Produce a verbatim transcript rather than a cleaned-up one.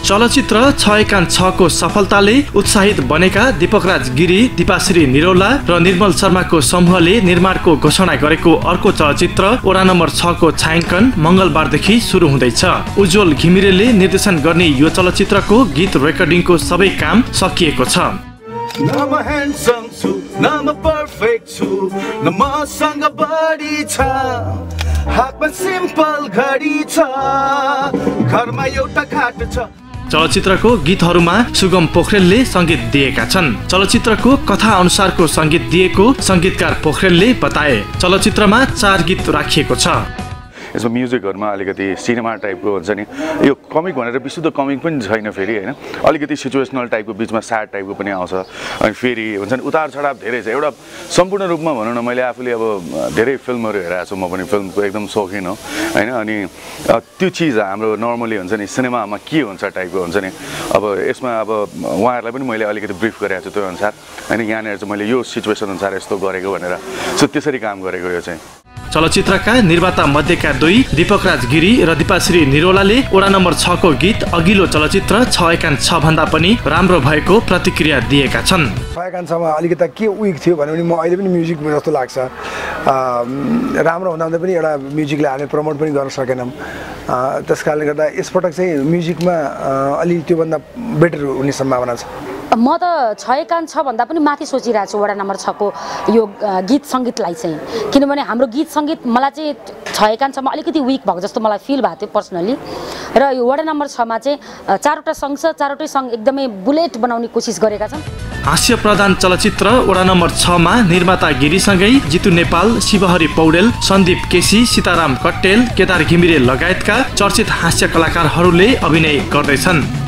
चलचित्र छ एकान छ को सफलताले उत्साहित बनेका दीपकराज गिरी, दीपाश्री निरौला र निर्मल शर्माको समूहले निर्माणको घोषणा गरेको अर्को चलचित्र वडा नम्बर छ को छायाङ्कन मंगलबारदेखि सुरु हुँदैछ। उज्जवल घिमिरेले निर्देशन गर्ने यो चलचित्रको गीत रेकर्डिङको सबै काम सकिएको छ। न म ह्यान्डसम छु, न म पर्फेक्ट छु, न मसँग बडी छ, हातमा सिम्पल घडी छ, घरमा एउटा खाट छ। चलचित्रको गीतहरूमा सुगम पोखरेलले संगीत दिएका छन्। चलचित्रको कथा अनुसारको संगीत दिएको संगीतकार पोखरेलले बताए। चलचित्रमा चार गीत राखिएको छ। यसमा म्युजिकहरुमा अलिकति सिनेमा टाइपको हुन्छ नि, यो कमिक भनेर विशुद्ध कमिक पनि छैन फेरि हैन, अलिकति सिचुएसनल टाइपको बिचमा स्याड टाइपको पनि आउँछ। अनि फेरि हुन्छ नि उतार चढाव धेरै छ। एउटा सम्पूर्ण रूपमा भनौँ न, मैले आफूले अब धेरै फिल्महरू हेरेको छु, म पनि फिल्मको एकदम शौकिन हो हैन। अनि त्यो चिज हाम्रो नर्मली हुन्छ नि सिनेमामा के हुन्छ टाइपको हुन्छ नि, अब यसमा अब उहाँहरूलाई पनि मैले अलिकति ब्रिफ गरेको छु त्यो अनुसार हैन। यहाँनिर चाहिँ मैले यो सिचुएसन अनुसार यस्तो गरेको भनेर सो त्यसरी काम गरेको यो चाहिँ। चलचित्रका निर्माता मध्येका दुई दीपकराज गिरी र दीपाश्री निरौलाले वडा नम्बर छ को गीत अघिल्लो चलचित्र छ एकान छ भन्दा पनि राम्रो भएको प्रतिक्रिया दिएका छन्। छ एकान छ मा अलिकति के विक थियो भने पनि म अहिले पनि म्युजिक जस्तो लाग्छ। राम्रो हुँदा हुँदै पनि एउटा म्युजिकले हामी प्रमोट पनि गर्न सकेनौँ। त्यसकारणले गर्दा यसपटक चाहिँ म्युजिकमा अलि त्योभन्दा बेटर हुने सम्भावना छ। म त छ एकान छ भन्दा पनि माथि सोचिरहेको छु वडा नम्बर छ को यो गीत सङ्गीतलाई चाहिँ, किनभने हाम्रो गीत सङ्गीत मलाई चाहिँ छ एकान छ मा अलिकति विक भएको जस्तो मलाई फिल भएको थियो पर्सनली। र यो वडा नम्बर छ मा चाहिँ चारवटा सङ्ग छ, चारवटै सङ्ग एकदमै बुलेट बनाउने कोसिस गरेका छन्। हास्य प्रधान चलचित्र वडा नम्बर छ मा निर्माता गिरीसँगै जितु नेपाल, शिवहरी पौडेल, सन्दीप केसी, सीताराम कट्टेल, केदार घिमिरे लगायतका चर्चित हास्य कलाकारहरूले अभिनय गर्दैछन्।